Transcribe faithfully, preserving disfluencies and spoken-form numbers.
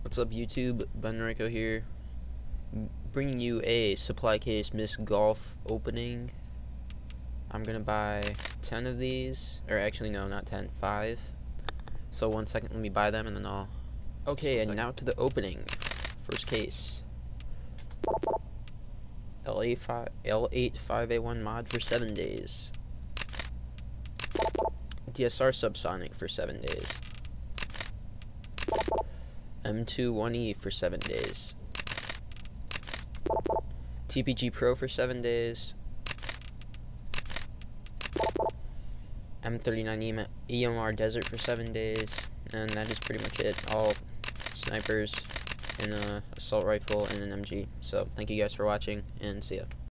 What's up, YouTube? Ben Rico here, bringing you a supply case Myst golf opening. I'm gonna buy ten of these, or actually no, not ten, five. So one second, let me buy them and then I'll... Okay, and now to the opening. First case. L eight five A one mod for seven days. D S R subsonic for seven days. M two one E for seven days. T P G Pro for seven days. M thirty-nine E M R Desert for seven days. And that is pretty much it. All snipers and a assault rifle and an M G. So thank you guys for watching and see ya.